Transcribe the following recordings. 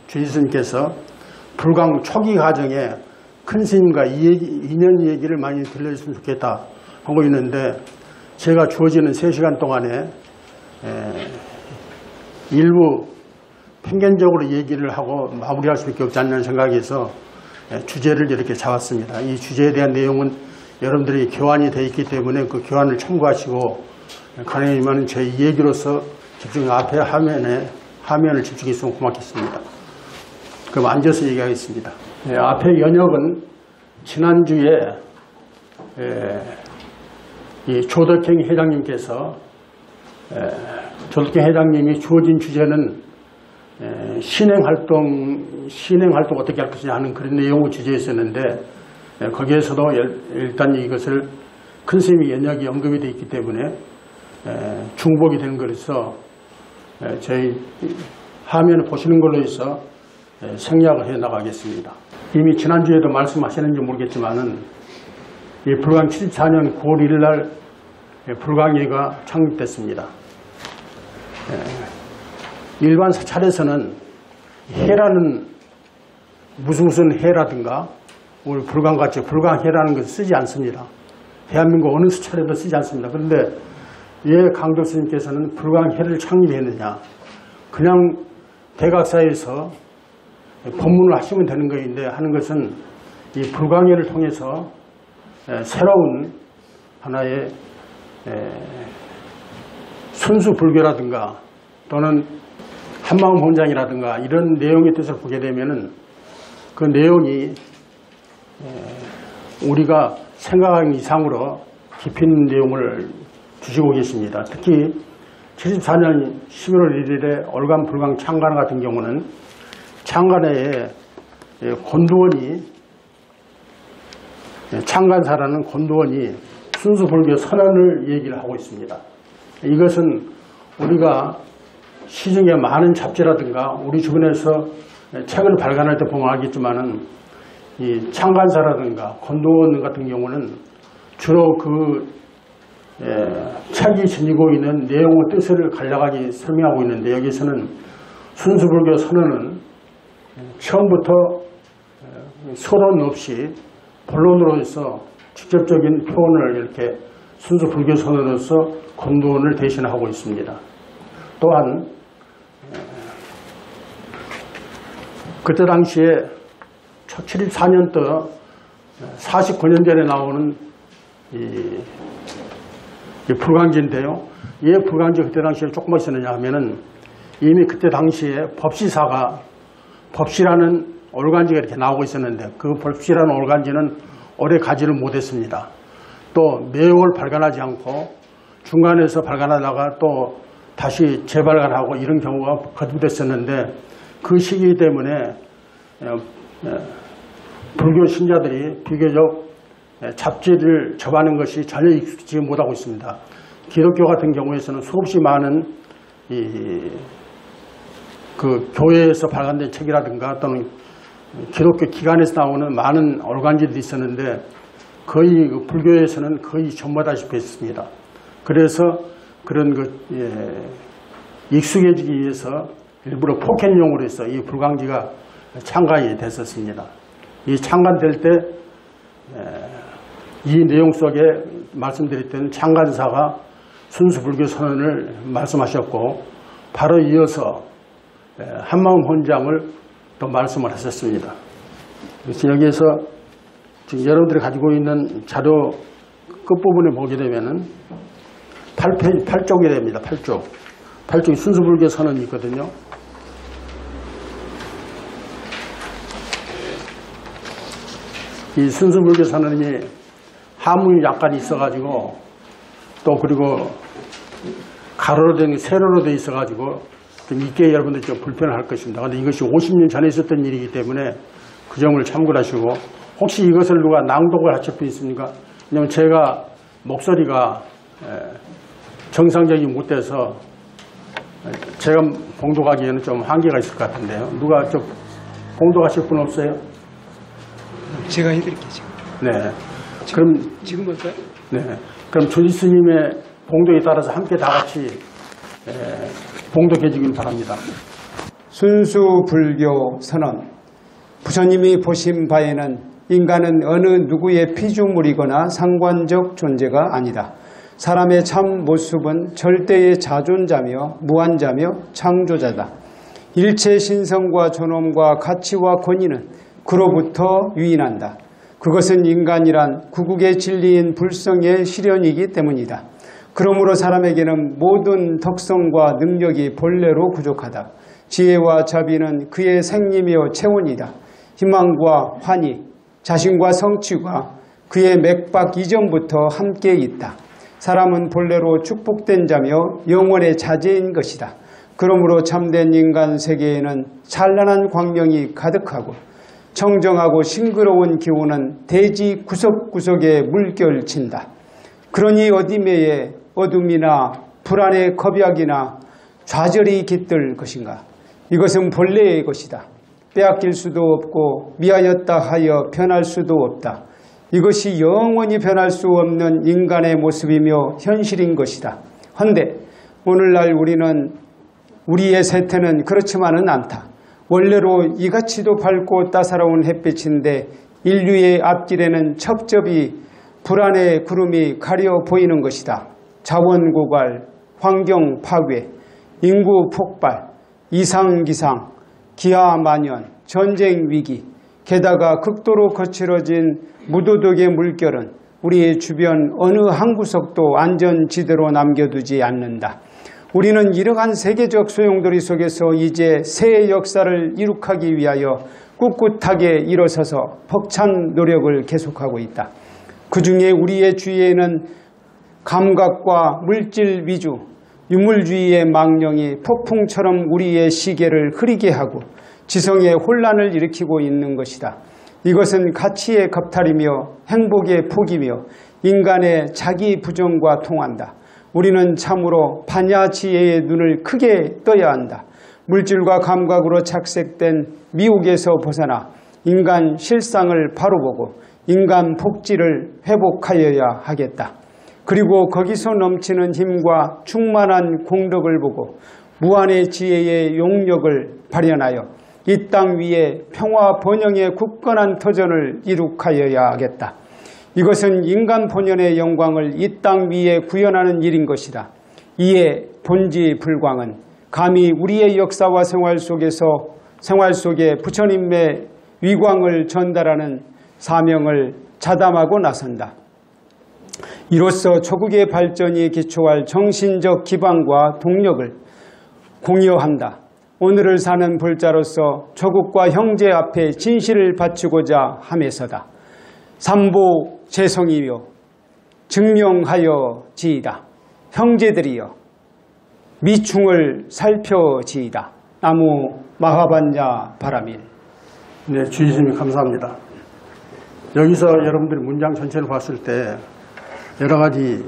주지스님께서 불광 초기 과정에 큰 스님과 인연 얘기를 많이 들려줬으면 좋겠다 하고 있는데, 제가 주어지는 3시간 동안에 일부 편견적으로 얘기를 하고 마무리할 수밖에 없지 않는 생각에서 주제를 이렇게 잡았습니다. 이 주제에 대한 내용은 여러분들이 교환이 되어 있기 때문에 그 교환을 참고하시고, 가능하면 제 얘기로서 집중, 앞에 화면을 집중했으면 고맙겠습니다. 그럼 앉아서 얘기하겠습니다. 앞에 연역은 지난주에 이 조덕행 회장님께서, 조덕행 회장님이 주어진 주제는 신행활동 어떻게 할 것이냐 하는 그런 내용을 주제였었는데, 거기에서도 일단 이것을 큰 스님의 연역이 언급이 되어 있기 때문에 중복이 되는 거라서 저희 화면을 보시는 걸로 해서 생략을 해 나가겠습니다. 이미 지난주에도 말씀하셨는지 모르겠지만은 이 불광 74년 9월 1일 날 불광회가 창립됐습니다. 일반 사찰에서는 해라는 무슨 해라든가 우리 불광같이 불광해라는 것을 쓰지 않습니다. 대한민국 어느 사찰에도 쓰지 않습니다. 그런데 왜 강도 스님께서는 불광해를 창립했느냐? 그냥 대각사에서 법문을 하시면 되는 것인데 하는 것은 이 불광회를 통해서 새로운 하나의 순수 불교라든가 또는 한마음 혼장이라든가 이런 내용의 뜻을 보게 되면은 그 내용이 우리가 생각하는 이상으로 깊이 있는 내용을 주시고 계십니다. 특히 74년 11월 1일에 올감 불광 창간 같은 경우는 창간회에 곤두원이, 창간사라는 곤두원이 순수불교 선언을 얘기를 하고 있습니다. 이것은 우리가 시중에 많은 잡지라든가 우리 주변에서 책을 발간할 때 보면 알겠지만은 이 창간사라든가 곤두원 같은 경우는 주로 그 책이 지니고 있는 내용의 뜻을 간략하게 설명하고 있는데, 여기서는 순수불교 선언은 처음부터 서론 없이 본론으로 해서 직접적인 표현을 이렇게 순수불교 선언으로서 곤두원을 대신하고 있습니다. 또한 그때 당시에 74년도 49년 전에 나오는 이 불광지인데요. 왜 불광지 그때 당시에 조금 있었느냐 하면은 이미 그때 당시에 법시라는 올간지가 이렇게 나오고 있었는데, 그 법시라는 올간지는 오래 가지를 못했습니다. 또 매월 발간하지 않고 중간에서 발간하다가 또 다시 재발간하고 이런 경우가 거듭됐었는데, 그 시기 때문에 불교 신자들이 비교적 잡지를 접하는 것이 전혀 익숙지 못하고 있습니다. 기독교 같은 경우에서는 수없이 많은 그 교회에서 발간된 책이라든가 또는 기독교 기관에서 나오는 많은 올간지들이 있었는데, 거의 그 불교에서는 거의 전무하다시피 했습니다. 그래서 그런 익숙해지기 위해서 일부러 포켓용으로 해서 이 불광지가 창간이 됐었습니다. 이 창간될 때 이 내용 속에 말씀드렸던 창간사가 순수불교 선언을 말씀하셨고, 바로 이어서 한마음 혼장을 또 말씀을 하셨습니다. 그래서 여기에서 지금 여러분들이 가지고 있는 자료 끝부분에 보게 되면은 8쪽이 됩니다. 8쪽이 순수불교 선언이 있거든요. 이 순수불교 선언이 하문이 약간 있어가지고, 또 그리고 가로로 된 세로로 돼 있어가지고 좀 읽기에 여러분들 좀 불편할 것입니다. 그런데 이것이 50년 전에 있었던 일이기 때문에 그 점을 참고하시고, 혹시 이것을 누가 낭독을 하실 분 있습니까? 왜냐면 제가 목소리가 정상적이 못 돼서 제가 봉독하기에는 좀 한계가 있을 것 같은데요. 누가 좀 봉독하실 분 없어요? 제가 해드릴게요. 지금. 네. 그럼 지금 할까요? 네. 그럼 순수 불교 선언. 부처님이 보신 바에는 인간은 어느 누구의 피조물이거나 상관적 존재가 아니다. 사람의 참 모습은 절대의 자존자며 무한자며 창조자다. 일체 신성과 존엄과 가치와 권위는 그로부터 유인한다. 그것은 인간이란 구국의 진리인 불성의 실현이기 때문이다. 그러므로 사람에게는 모든 덕성과 능력이 본래로 부족하다. 지혜와 자비는 그의 생리며 체온이다. 희망과 환희, 자신과 성취가 그의 맥박 이전부터 함께 있다. 사람은 본래로 축복된 자며 영원의 자재인 것이다. 그러므로 참된 인간 세계에는 찬란한 광명이 가득하고 청정하고 싱그러운 기운은 대지 구석구석에 물결친다. 그러니 어디매에 어둠이나 불안의 겁약이나 좌절이 깃들 것인가? 이것은 본래의 것이다. 빼앗길 수도 없고 미하였다 하여 변할 수도 없다. 이것이 영원히 변할 수 없는 인간의 모습이며 현실인 것이다. 헌데 오늘날 우리의 세태는 그렇지만은 않다. 원래로 이같이도 밝고 따사로운 햇빛인데 인류의 앞길에는 첩첩이 불안의 구름이 가려 보이는 것이다. 자원 고갈, 환경 파괴, 인구 폭발, 이상기상, 기아 만연, 전쟁 위기, 게다가 극도로 거칠어진 무도덕의 물결은 우리의 주변 어느 한 구석도 안전지대로 남겨두지 않는다. 우리는 이러한 세계적 소용돌이 속에서 이제 새 역사를 이룩하기 위하여 꿋꿋하게 일어서서 벅찬 노력을 계속하고 있다. 그 중에 우리의 주위에는 감각과 물질 위주, 유물주의의 망령이 폭풍처럼 우리의 시계를 흐리게 하고 지성의 혼란을 일으키고 있는 것이다. 이것은 가치의 겁탈이며 행복의 포기며 인간의 자기 부정과 통한다. 우리는 참으로 반야지혜의 눈을 크게 떠야 한다. 물질과 감각으로 착색된 미혹에서 벗어나 인간 실상을 바로 보고 인간 복지를 회복하여야 하겠다. 그리고 거기서 넘치는 힘과 충만한 공덕을 보고 무한의 지혜의 용력을 발현하여 이 땅 위에 평화 번영의 굳건한 터전을 이룩하여야 하겠다. 이것은 인간 본연의 영광을 이 땅 위에 구현하는 일인 것이다. 이에 본지 불광은 감히 우리의 역사와 생활 속에 부처님의 위광을 전달하는 사명을 자담하고 나선다. 이로써 조국의 발전이 기초할 정신적 기반과 동력을 공유한다. 오늘을 사는 불자로서 조국과 형제 앞에 진실을 바치고자 함에서다. 삼보 재성이며 증명하여 지이다. 형제들이여 미충을 살펴지이다. 나무 마하반야 바라밀. 네, 주의스님 감사합니다. 여기서 여러분들이 문장 전체를 봤을 때 여러 가지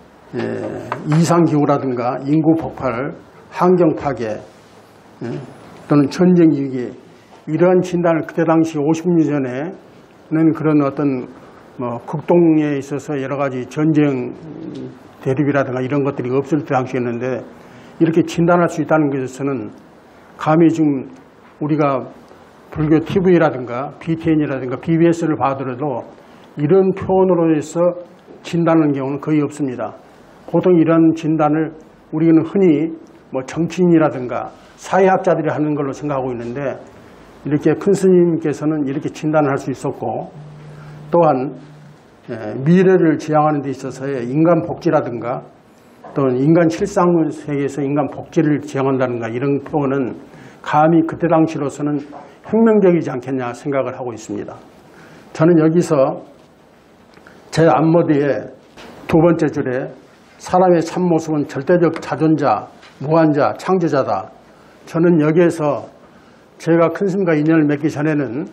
이상기후라든가 인구 폭발, 환경 파괴 또는 전쟁 위기 이러한 진단을 그때 당시 50년 전에는 그런 어떤 극동에 있어서 여러 가지 전쟁 대립이라든가 이런 것들이 없을 때 당시였는데 이렇게 진단할 수 있다는 것에서는 감히 지금 우리가 불교 TV라든가 BTN이라든가 BBS를 봐더라도 이런 표현으로 해서 진단하는 경우는 거의 없습니다. 보통 이런 진단을 우리는 흔히 정치인이라든가 사회학자들이 하는 걸로 생각하고 있는데 이렇게 큰 스님께서는 이렇게 진단을 할 수 있었고 또한 미래를 지향하는 데 있어서의 인간 복지라든가 또는 인간 실상 세계에서 인간 복지를 지향한다든가 이런 표현은 감히 그때 당시로서는 혁명적이지 않겠냐 생각을 하고 있습니다. 저는 여기서 제 앞머리에 두 번째 줄에 사람의 참모습은 절대적 자존자, 무한자, 창조자다. 저는 여기에서 제가 큰 스님과 인연을 맺기 전에는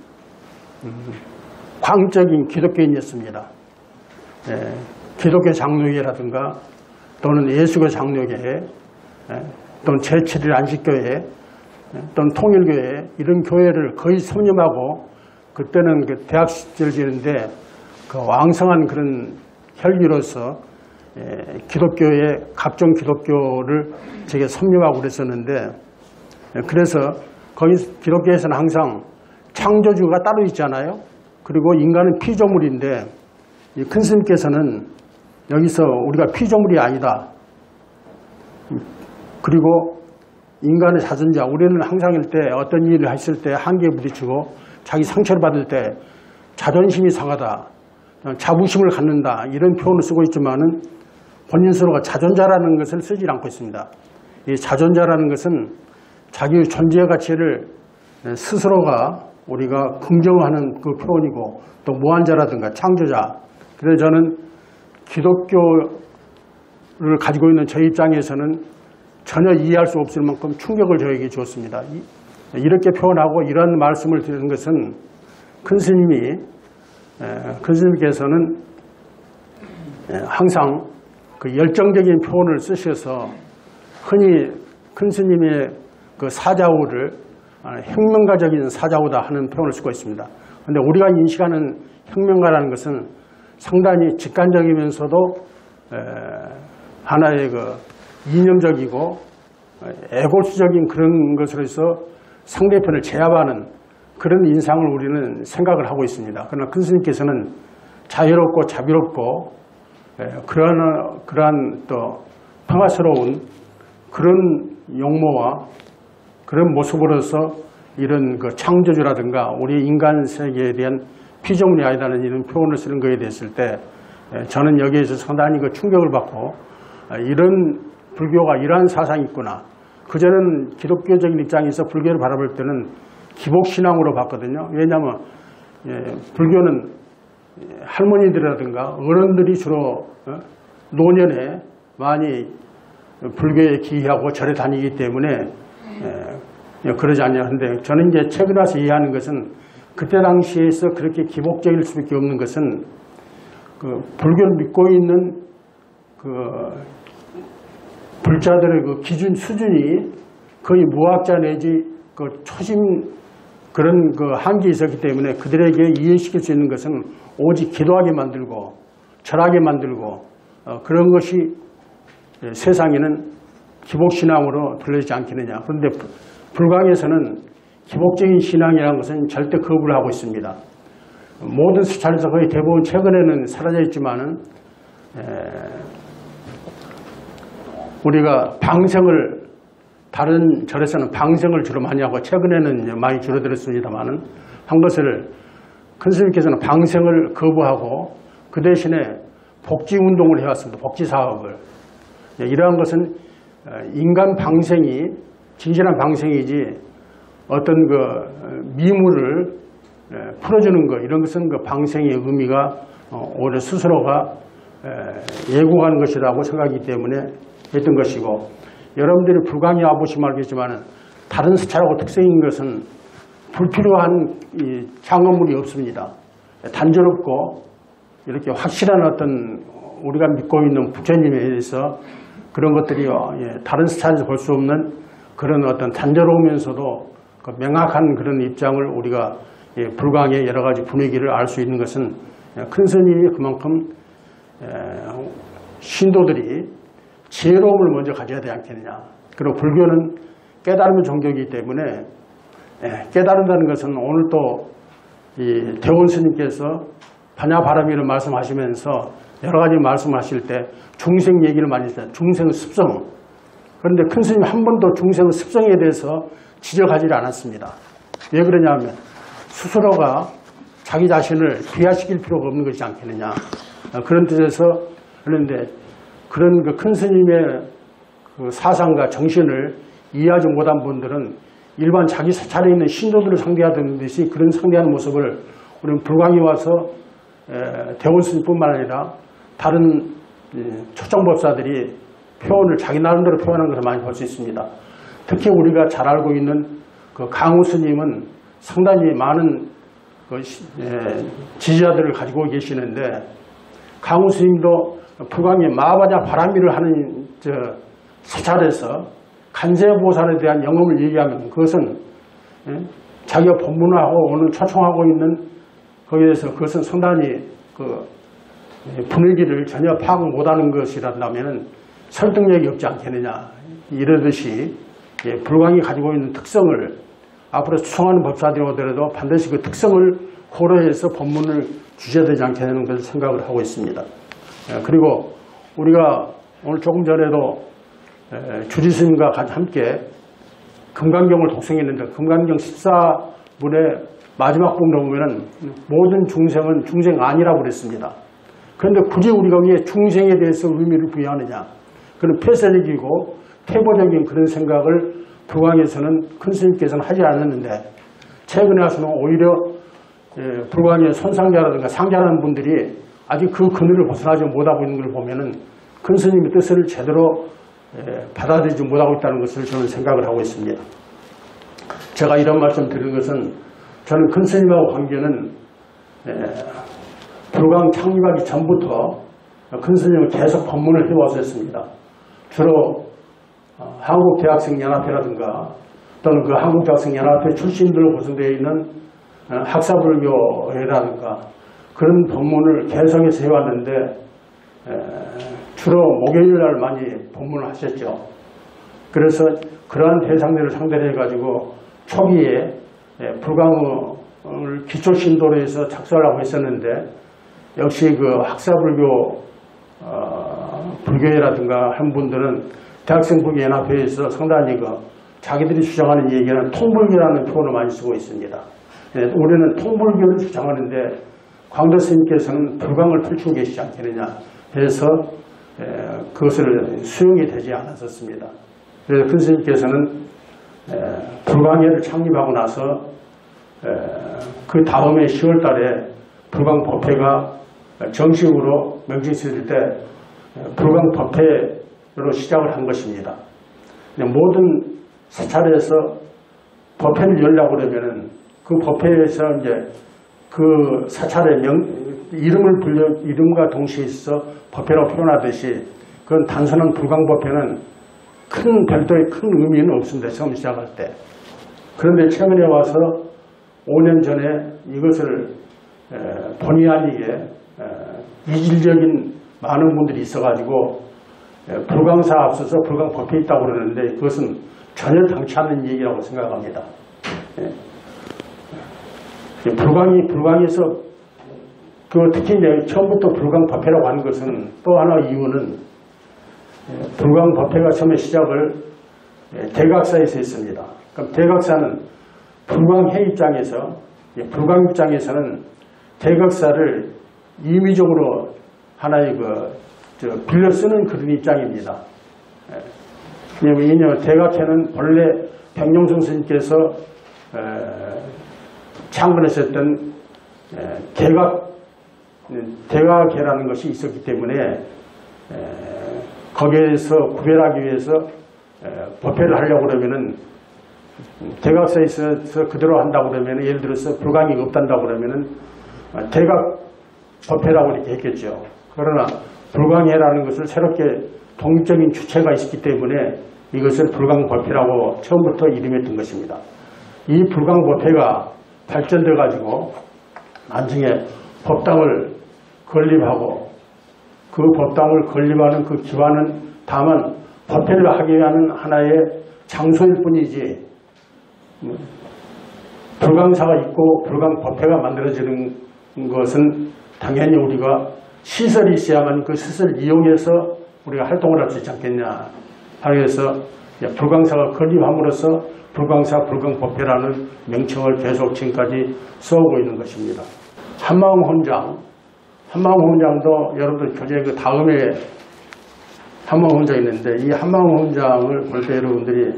광적인 기독교인이었습니다. 기독교 장로회라든가 또는 예수교 장로회 또는 제7일 안식교회 또는 통일교회 이런 교회를 거의 섭렵하고 그때는 그 대학 시절이었는데 그 왕성한 그런 혈기로서 각종 기독교를 제게 섭렵하고 그랬었는데 그래서 거기 기독교에서는 항상 창조주가 따로 있잖아요. 그리고 인간은 피조물인데 이 큰 스님께서는 여기서 우리가 피조물이 아니다. 그리고 인간의 자존자, 우리는 항상일 때 어떤 일을 했을 때 한계에 부딪히고 자기 상처를 받을 때 자존심이 상하다, 자부심을 갖는다 이런 표현을 쓰고 있지만은 본인 스스로가 자존자라는 것을 쓰지 않고 있습니다. 이 자존자라는 것은 자기 존재 가치를 스스로가 우리가 긍정하는 그 표현이고 또 무한자라든가 창조자. 그래서 저는 기독교를 가지고 있는 저 입장에서는 전혀 이해할 수 없을 만큼 충격을 저에게 주었습니다. 이렇게 표현하고 이런 말씀을 드리는 것은 큰 스님께서는 항상 그 열정적인 표현을 쓰셔서 흔히 큰 스님의 그 사자우를 혁명가적인 사자우다 하는 표현을 쓰고 있습니다. 그런데 우리가 인식하는 혁명가라는 것은 상당히 직관적이면서도 하나의 그 이념적이고 애골수적인 그런 것으로서 상대편을 제압하는 그런 인상을 우리는 생각을 하고 있습니다. 그러나 큰 스님께서는 자유롭고 자비롭고 그러한 또 평화스러운 그런 용모와 그런 모습으로서 이런 그 창조주라든가 우리 인간 세계에 대한 피조물이 아니라는 이런 표현을 쓰는 것에 대했을 때 저는 여기에서 상당히 그 충격을 받고 이런 불교가 이러한 사상이 있구나. 그전에는 기독교적인 입장에서 불교를 바라볼 때는 기복신앙으로 봤거든요. 왜냐하면 불교는 할머니들이라든가 어른들이 주로 노년에 많이 불교에 기이하고 절에 다니기 때문에 그러지 않냐. 근데 저는 이제 최근에 와서 이해하는 것은 그때 당시에서 그렇게 기복적일 수밖에 없는 것은 그 불교를 믿고 있는 그 불자들의 그 기준 수준이 거의 무학자 내지 그 초심 그런 그 한계에 있었기 때문에 그들에게 이해시킬 수 있는 것은 오직 기도하게 만들고 절하게 만들고 그런 것이 세상에는 기복신앙으로 들려지지 않겠느냐. 그런데 불광에서는 기복적인 신앙이라는 것은 절대 거부를 하고 있습니다. 모든 수차에서 거의 대부분 최근에는 사라져 있지만은 우리가 방생을 다른 절에서는 방생을 주로 많이 하고 최근에는 많이 줄어들었습니다만은 한 것을 큰 스님께서는 방생을 거부하고 그 대신에 복지운동을 해왔습니다. 복지사업을. 이러한 것은 인간 방생이 진실한 방생이지 어떤 그 미물을 풀어주는 것 이런 것은 그 방생의 의미가 오히려 스스로가 예고하는 것이라고 생각하기 때문에 했던 것이고 여러분들이 불광에 와보시면 알겠지만 다른 스타일하고 특성인 것은 불필요한 이 장엄물이 없습니다. 단조롭고 이렇게 확실한 어떤 우리가 믿고 있는 부처님에 대해서 그런 것들이 다른 스타일에서 볼 수 없는 그런 어떤 단조로우면서도 그 명확한 그런 입장을 우리가 불광의 여러 가지 분위기를 알 수 있는 것은 큰 스님이 그만큼 신도들이 지혜로움을 먼저 가져야 되지 않겠느냐. 그리고 불교는 깨달음의 종교이기 때문에 깨달은다는 것은 오늘 또 이 대원 스님께서 반야바라미를 말씀하시면서 여러 가지 말씀하실 때 중생 얘기를 많이 했어요. 중생 습성. 그런데 큰 스님이 한 번도 중생 습성에 대해서 지적하지 않았습니다. 왜 그러냐면 스스로가 자기 자신을 비하시킬 필요가 없는 것이지 않겠느냐. 그런 뜻에서 그런데 그런 그 큰 스님의 그 사상과 정신을 이해하지 못한 분들은 일반 자기 사찰에 있는 신도들을 상대하던 듯이 그런 상대하는 모습을 우리는 불광에 와서 대원 스님뿐만 아니라 다른 초청법사들이 표현을 자기 나름대로 표현한 것을 많이 볼 수 있습니다. 특히 우리가 잘 알고 있는 그 강우 스님은 상당히 많은 그 지지자들을 가지고 계시는데 강우 스님도 불광에 마바냐 바람미를 하는 사찰에서 간세보살에 대한 영험을 얘기하면 그것은 자기가 법문하고 오늘 초청하고 있는 거기에 대해서 그것은 상당히 그 분위기를 전혀 파악 못하는 것이란다면 설득력이 없지 않겠느냐. 이러듯이 불광이 가지고 있는 특성을 앞으로 수청하는 법사들이 오더라도 반드시 그 특성을 고려해서 법문을 주셔야 되지 않겠냐는 것을 생각을 하고 있습니다. 그리고 우리가 오늘 조금 전에도 주지 스님과 함께 금강경을 독송했는데 금강경 14문의 마지막 부분을 보면은 모든 중생은 중생 아니라고 그랬습니다. 그런데 굳이 우리가 왜 중생에 대해서 의미를 부여하느냐. 그런 폐쇄적이고 태보적인 그런 생각을 불광에서는 큰 스님께서는 하지 않았는데 최근에 와서는 오히려 불광의 손상자라든가 상자라는 분들이 아직 그 그늘을 벗어나지 못하고 있는 걸 보면은 큰 스님의 뜻을 제대로 받아들이지 못하고 있다는 것을 저는 생각을 하고 있습니다. 제가 이런 말씀 드리는 것은 저는 큰 스님하고 관계는 불광 창립하기 전부터 큰 스님은 계속 법문을 해왔었습니다. 주로 한국대학생연합회라든가 또는 그 한국대학생연합회 출신들로 구성되어 있는 학사불교회라든가 그런 법문을 개성해서 해왔는데 주로 목요일날 많이 법문을 하셨죠. 그래서 그러한 대상들을 상대로 해가지고 초기에 불광을 기초신도로 해서 작성을 하고 있었는데 역시 그 학사불교 불교회라든가 한 분들은 대학생불교연합회에서 상당히 자기들이 주장하는 얘기는 통불교라는 표현을 많이 쓰고 있습니다. 우리는 통불교를 주장하는데 광도 스님께서는 불광을 펼치고 계시지 않겠느냐 해서 그것을 수용이 되지 않았었습니다. 그래서 큰 스님께서는 불광회를 창립하고 나서 그 다음에 10월 달에 불광법회가 정식으로 명칭했을 때 불광법회로 시작을 한 것입니다. 모든 사찰에서 법회를 열려고 그러면은 그 법회에서 이제 그 사찰의 이름과 동시에 있어 법회라고 표현하듯이 그건 단순한 불광법회는 큰 별도의 큰 의미는 없습니다. 처음 시작할 때. 그런데 최근에 와서 5년 전에 이것을 본의 아니게 이질적인 많은 분들이 있어가지고 불광사 앞서서 불광법회 있다고 그러는데 그것은 전혀 당치 않는 얘기라고 생각합니다. 불광에서 특히 이제 처음부터 불광법회라고 하는 것은 또 하나 이유는 불광법회가 처음에 시작을 대각사에서 했습니다. 그럼 대각사는 불광회 입장에서 불광 입장에서는 대각사를 임의적으로 하나의 빌려 쓰는 그런 입장입니다. 왜냐하면 대각회는 본래 백룡성 스님께서 창건하셨던 대각회라는 것이 있었기 때문에 거기에서 구별하기 위해서 법회를 하려고 그러면은 대각사에 있어서 그대로 한다고 그러면 예를 들어서 불광이 없단다고 그러면은 대각 법회라고 이렇게 했겠죠. 그러나 불광회라는 것을 새롭게 독립적인 주체가 있었기 때문에 이것을 불광법회라고 처음부터 이름했던 것입니다. 이 불광법회가 발전돼 가지고 나중에 법당을 건립하고 그 법당을 건립하는 그 기반은 다만 법회를 하기 위한 하나의 장소일 뿐이지 불광사가 있고 불광법회가 만들어지는 것은 당연히 우리가 시설이 있어야만 그 시설을 이용해서 우리가 활동을 할 수 있지 않겠냐. 그래서 불광사가 건립함으로써 불광사 불광법회라는 명칭을 계속 지금까지 써오고 있는 것입니다. 한마음훈장도 여러분들 교재 그 다음에 한마음훈장이 있는데 이 한마음훈장을 볼 때 여러분들이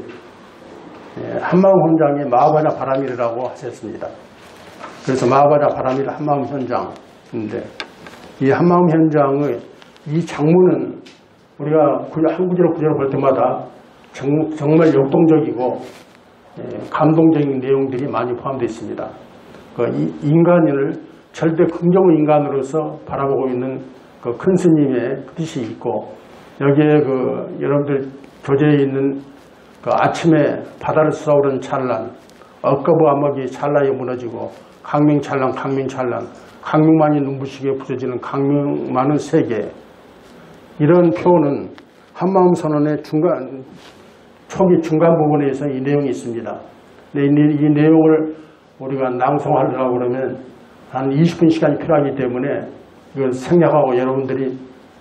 한마음훈장이 마하바냐 바라밀이라고 하셨습니다. 그래서 마하바냐 바라밀 한마음현장인데 이 한마음현장의 이 장문은 우리가 한 구절 볼 때마다 정말 역동적이고 감동적인 내용들이 많이 포함되어 있습니다. 인간을 절대 긍정의 인간으로서 바라보고 있는 그 큰 스님의 뜻이 있고 여기에 여러분들 교재에 있는 아침에 바다를 쏟아오르는 찬란, 억거부 암흑이 찰나에 무너지고 강명찬란, 강명만이 눈부시게 부서지는 강명만은 세계, 이런 표현은 한마음 선언의 초기 중간 부분에서 이 내용이 있습니다. 근데 이 내용을 우리가 낭송하려고 그러면 한 20분 시간이 필요하기 때문에 이걸 생략하고 여러분들이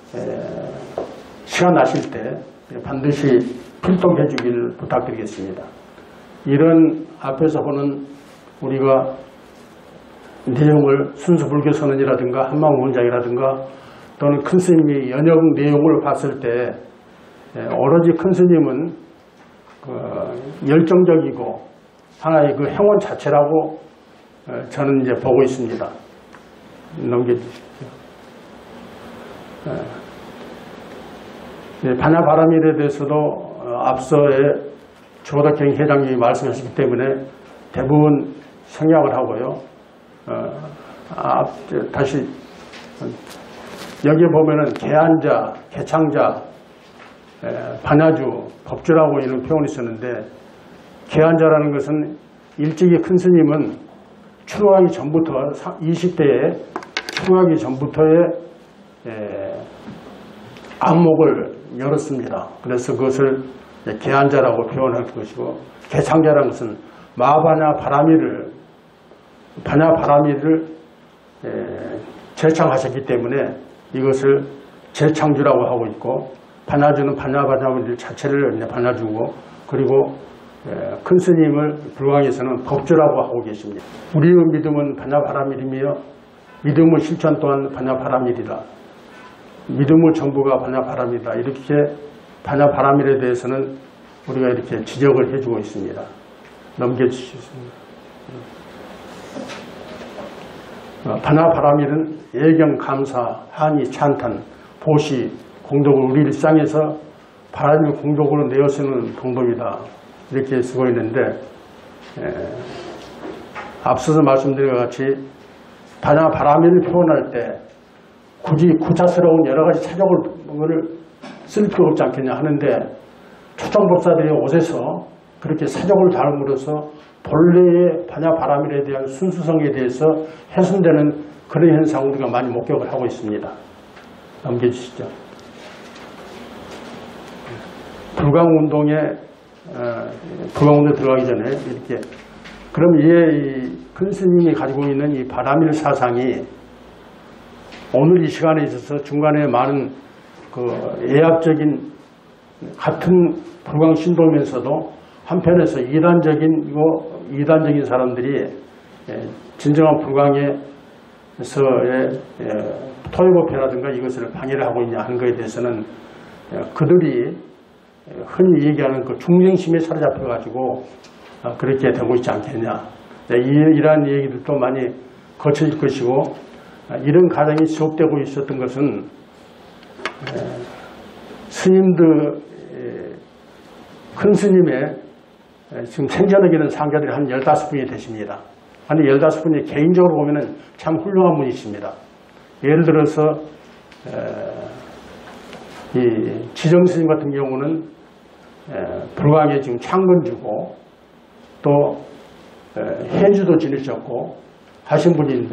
시간 나실 때 반드시 필독해 주기를 부탁드리겠습니다. 이런 앞에서 보는 우리가 내용을 순수 불교 선언이라든가 한마음원장이라든가 또는 큰 스님이 연역 내용을 봤을 때 오로지 큰 스님은 열정적이고 하나의 그 행원 자체라고 저는 이제 보고 있습니다. 넘겨주십시오. 반야바라밀에 대해서도 앞서에 조덕경 회장님이 말씀하셨기 때문에 대부분 생략을 하고요. 다시 여기에 보면은 개안자, 개창자, 반야주, 법주라고 이런 표현이 있었는데 개안자라는 것은 일찍이 큰 스님은 출가하기 전부터 20대에 출가하기 전부터의 안목을 열었습니다. 그래서 그것을 개안자라고 표현할 것이고 개창자라는 것은 마바냐 바라미를 재창하셨기 때문에 이것을 재창주라고 하고 있고 반야주는 반야바라밀 자체를 반야주고 그리고 큰 스님을 불광에서는 법주라고 하고 계십니다. 우리의 믿음은 반야바라밀이며 믿음의 실천 또한 반야바라밀이다. 믿음의 전부가 반야바라밀이다. 이렇게 반야바라밀에 대해서는 우리가 이렇게 지적을 해주고 있습니다. 넘겨주시겠습니다. 반야바라밀은 예경, 감사, 한의, 찬탄, 보시, 공덕을 우리 일상에서 바라밀 공덕으로 내어쓰는 방법이다. 이렇게 쓰고 있는데 앞서서 말씀드린 것 같이 반야바라밀을 표현할 때 굳이 구차스러운 여러 가지 사적을 쓸 필요가 없지 않겠냐 하는데 초청법사들의 옷에서 그렇게 사적을 담음으로써 본래의 반야바라밀에 대한 순수성에 대해서 훼손되는 그런 현상을 우리가 많이 목격을 하고 있습니다. 넘겨주시죠. 불광운동에 들어가기 전에 이렇게 그럼 이 큰 스님이 가지고 있는 이 바라밀 사상이 오늘 이 시간에 있어서 중간에 많은 그 예약적인 같은 불광 신도면서도 한편에서 이단적인 사람들이 진정한 불광에서의 토요법회라든가 이것을 방해를 하고 있냐 하는 것에 대해서는 그들이 흔히 얘기하는 그 중생심에 사로잡혀 가지고 그렇게 되고 있지 않겠냐. 이러한 얘기들도 많이 거쳐질 것이고 이런 가정이 지속되고 있었던 것은 스님들 큰 스님의 지금 생전에 계는 상자들이 한 15분이 되십니다. 아니 15분이 개인적으로 보면은 참 훌륭한 분이십니다. 예를 들어서 이 지정 스님 같은 경우는 불광에 지금 창건주고 또 해주도 지내셨고 하신 분인데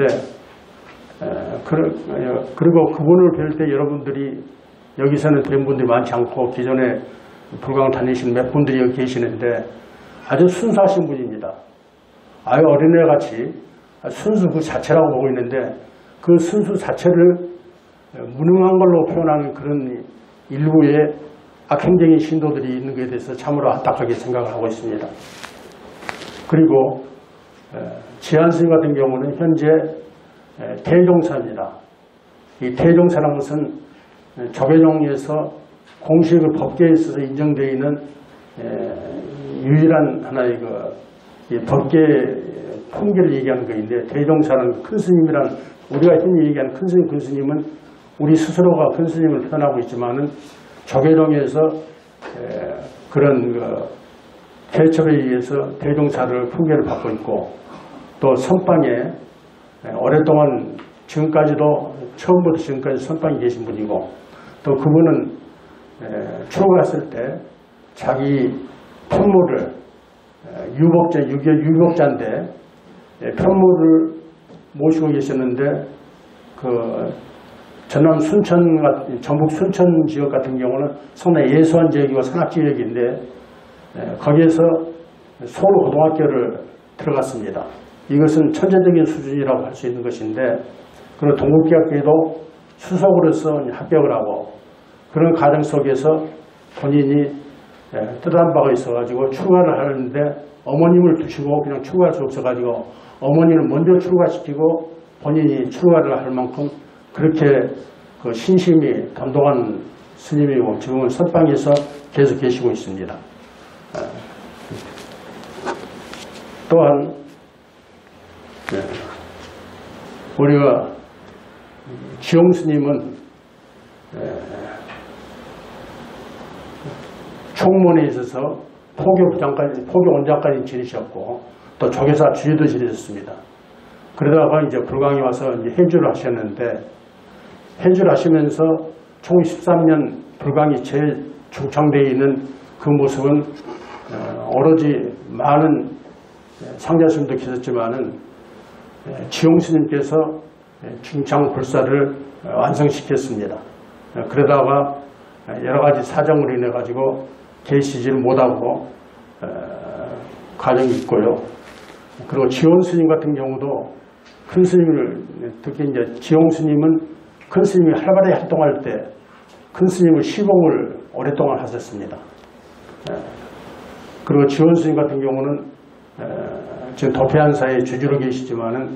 그리고 그분을 뵐 때 여러분들이 여기서는 뵌 분들이 많지 않고 기존에 불광 다니신 몇 분들이 여기 계시는데 아주 순수하신 분입니다. 아유 어린애같이 순수 그 자체라고 보고 있는데 그 순수 자체를 무능한 걸로 표현하는 그런 일부의 악행적인 신도들이 있는 것에 대해서 참으로 안타깝게 생각을 하고 있습니다. 그리고 지한스님 같은 경우는 현재 대종사입니다. 이 대종사라는 것은 조계종에서 공식 법계에 있어서 인정되어 있는 유일한 하나의 그 법계 통계를 얘기하는 것인데 대종사는 큰 스님이란 우리가 흔히 얘기하는 큰 스님, 큰 스님은 우리 스스로가 큰 스님을 표현하고 있지만은 조계종에서 그런 그 대첩에 의해서 대종사를 풍계를 받고 있고 또 선방에 오랫동안 지금까지도 처음부터 지금까지 선방에 계신 분이고 또 그분은 출가했을 때 자기 편모를 유복자인데 편모를 모시고 계셨는데 그 전남 순천 전북 순천 지역 같은 경우는 상당히 예수한 지역이고 산악 지역인데 거기에서 서울고등학교를 들어갔습니다. 이것은 천재적인 수준이라고 할 수 있는 것인데, 그런 동국대학교에도 수석으로서 합격을 하고, 그런 과정 속에서 본인이 뜻한 바가 있어가지고 출가를 하는데 어머님을 두시고 그냥 출가할 수 없어가지고 어머니를 먼저 출가시키고 본인이 출가를 할 만큼 그렇게 그 신심이 단독한 스님이고 지금은 선방에서 계속 계시고 있습니다. 또한 우리가 지용 스님은 총무원에 있어서 포교원장까지 지내셨고 또 조계사 주의도 지내셨습니다. 그러다가 이제 불광에 와서 이제 해주를 하셨는데, 해주를 하시면서 총 13년 불광이 제일 중창되어 있는 그 모습은 오로지 많은 상자스님도 계셨지만은 지용 스님께서 중창 불사를 완성시켰습니다. 그러다가 여러 가지 사정으로 인해 가지고 계시지를 못하고 과정이 있고요. 그리고 지원 스님 같은 경우도 큰 스님을, 특히 이제 지용 스님은 큰 스님이 활발하게 활동할 때 큰 스님을 시봉을 오랫동안 하셨습니다. 그리고 지원 스님 같은 경우는 지금 도폐한사에 주주로 계시지만은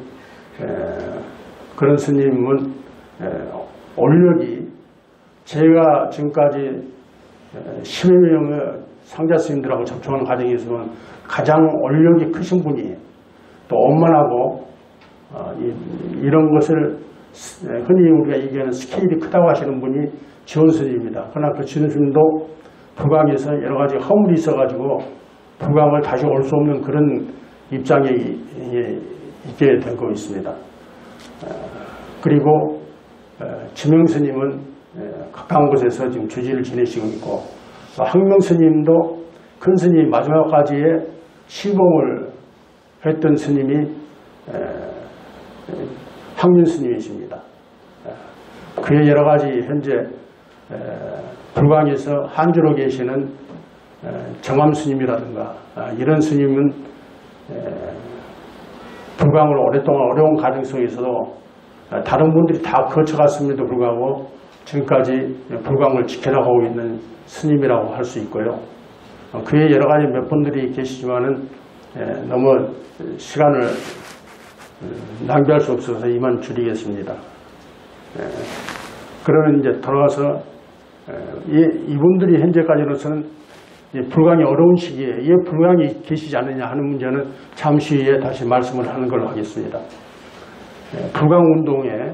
그런 스님은 원력이 제가 지금까지 10여 명의 상자 스님들하고 접촉하는 과정에서는 가장 원력이 크신 분이 또 원만하고 이런 것을 흔히 우리가 얘기하는 스케일이 크다고 하시는 분이 지원 스님입니다. 그러나 그 지원 스님도 불광에서 여러 가지 허물이 있어가지고 불광을 다시 올 수 없는 그런 입장에 있게 되고 있습니다. 그리고 지명 스님은 가까운 곳에서 지금 주지를 지내시고 있고, 항명 스님도 큰 스님 마지막까지의 시봉을 했던 스님이 항민 스님이십니다. 그의 여러 가지 현재 불광에서 한주로 계시는 정암 스님이라든가 이런 스님은 불광을 오랫동안 어려운 과정 속에서도 다른 분들이 다 거쳐갔음에도 불구하고 지금까지 불광을 지켜나가고 있는 스님이라고 할 수 있고요. 그의 여러 가지 몇 분들이 계시지만은 너무 시간을 낭비할 수 없어서 이만 줄이겠습니다. 그러면 이제 돌아가서 이분들이 현재까지로서는 불광이 어려운 시기에 왜 불광이 계시지 않느냐 하는 문제는 잠시 후에 다시 말씀을 하는 걸로 하겠습니다. 불광 운동에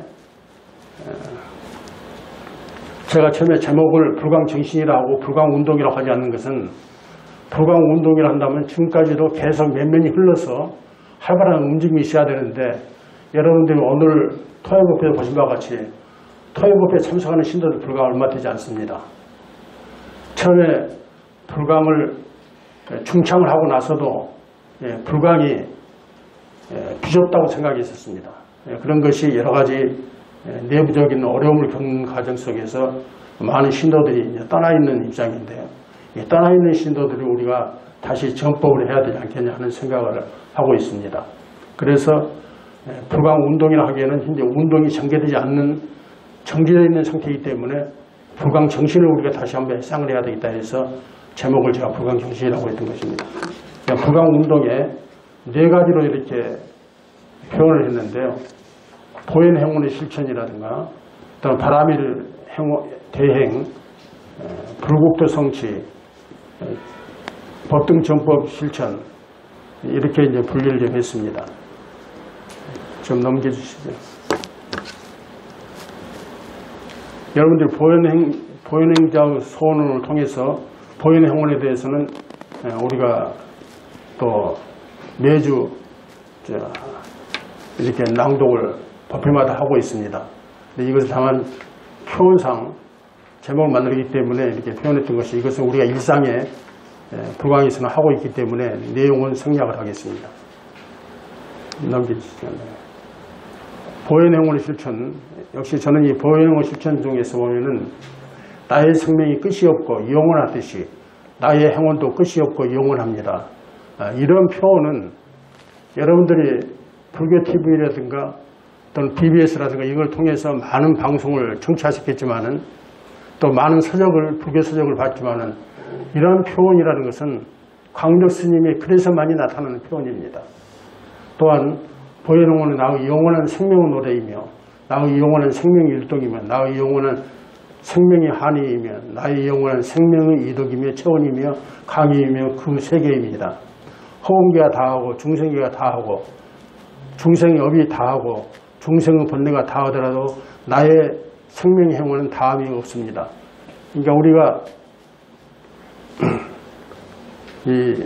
제가 처음에 제목을 불광 정신이라고 불광 운동이라고 하지 않는 것은, 불광 운동이라 한다면 지금까지도 계속 몇 년이 흘러서 활발한 움직임이 있어야 되는데, 여러분들이 오늘 토요법회에 보신 바와 같이 토요법회에 참석하는 신도들 불과 얼마 되지 않습니다. 처음에 불광을 중창을 하고 나서도 불광이 비좁다고 생각했었습니다. 그런 것이 여러 가지 내부적인 어려움을 겪는 과정 속에서 많은 신도들이 이제 떠나 있는 입장인데요. 떠나 있는 신도들을 우리가 다시 정법을 해야 되지 않겠냐 하는 생각을 하고 있습니다. 그래서 불광 운동이라 하기에는 현재 운동이 전개되지 않는, 정지되어 있는 상태이기 때문에 불광 정신을 우리가 다시 한번 해상을 해야 되겠다 해서 제목을 제가 불광 정신이라고 했던 것입니다. 불광 운동에 네 가지로 이렇게 표현을 했는데요. 보현 행운의 실천이라든가, 또 바라밀 대행, 불국토 성취, 법등 정법 실천, 이렇게 이제 분리를 좀 했습니다. 좀 넘겨주시죠. 여러분들 보현행자 소원을 통해서 보현행원에 대해서는 우리가 또 매주 이렇게 낭독을 법회마다 하고 있습니다. 근데 이것을 다만 표현상 제목을 만들기 때문에 이렇게 표현했던 것이, 이것은 우리가 일상에 불광에서는 하고 있기 때문에 내용은 생략을 하겠습니다. 넘겨주시죠. 보현행원의 실천, 역시 저는 이 보현행원 실천 중에서 보면은 나의 생명이 끝이 없고 영원하듯이 나의 행원도 끝이 없고 영원합니다. 이런 표현은 여러분들이 불교 TV라든가 또는 BBS라든가 이걸 통해서 많은 방송을 청취하셨겠지만은 또 많은 서적을, 불교 서적을 봤지만은 이런 표현이라는 것은 광덕 스님의 글에서만이 나타나는 표현입니다. 또한 보혜농어는 나의 영원한 생명의 노래이며 나의 영원한 생명의 일동이며 나의 영원한 생명의 한의이며 나의 영원한 생명의 이덕이며 체온이며 강의이며 그 세계입니다. 허공계가 다하고 중생계가 다하고 중생의 업이 다하고 중생의 번뇌가 다하더라도 나의 생명의 행원은 다함이 없습니다. 그러니까 우리가 이